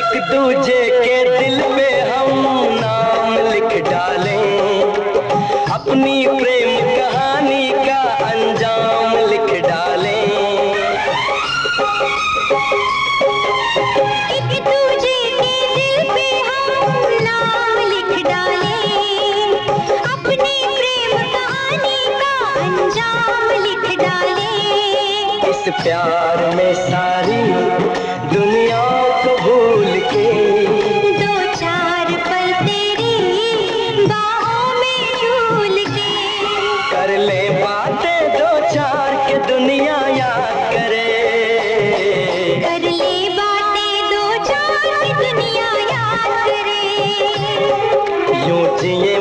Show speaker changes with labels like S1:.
S1: एक दूजे के दिल पे हम नाम लिख डालें, अपनी प्रेम कहानी का अंजाम लिख डालें।
S2: एक दूजे के दिल पे हम नाम लिख डालें, अपनी प्रेम कहानी का अंजाम लिख डालें।
S1: इस प्यार में सारी दुनिया को भूल के
S2: दो चार पल तेरी बाहों में झूल के
S1: कर ले बातें दो चार के दुनिया याद करे।
S2: कर ले बातें दो चार की दुनिया याद करे।
S1: यूं जिए